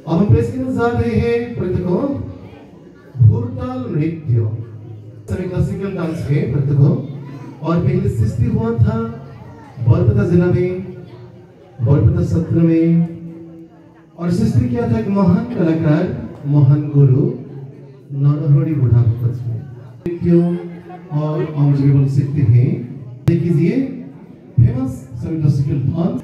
अब हम पेश करने जा रहे हैं प्रतिको भूरताल नृत्य। सभी क्लासिकल डांस है प्रतिको और पहले सृष्टि हुआ था बरपेटा जिला में, बरपेटा सत्र में, और सृष्टि किया था एक महान कलाकार, महान गुरु नरहरि बुढ़ा भगत में नृत्य और अमर बोल सकते हैं। देखिए फेमस सभी क्लासिकल डांस।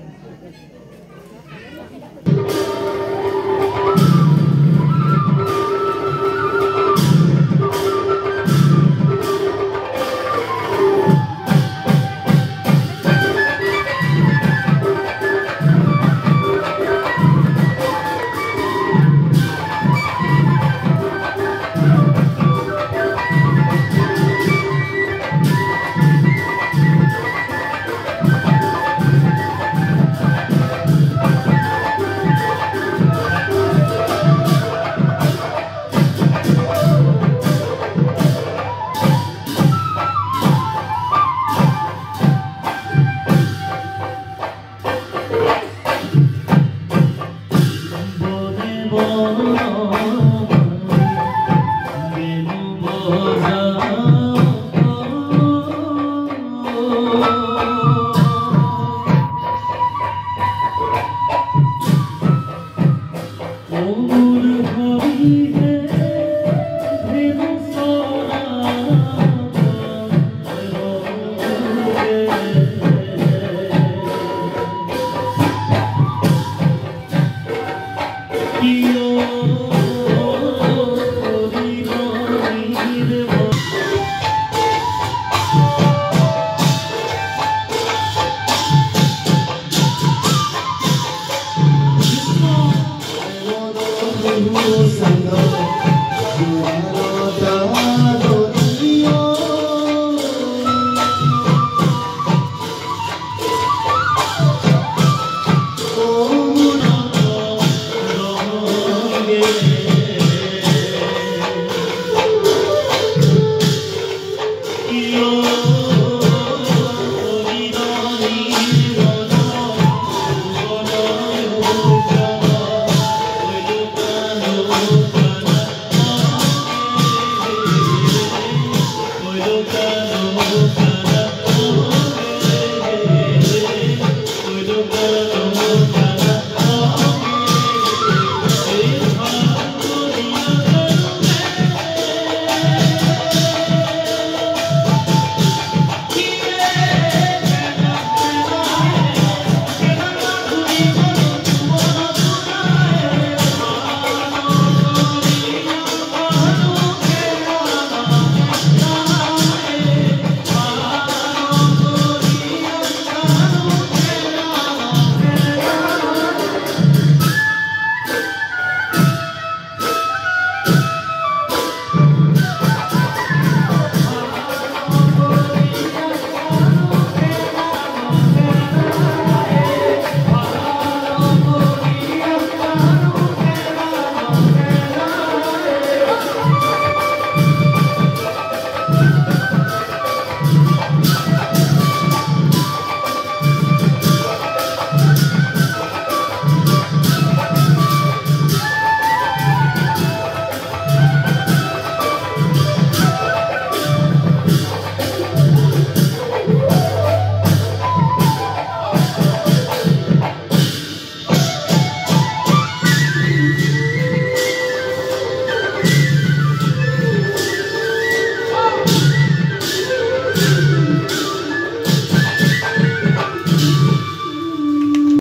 Sango,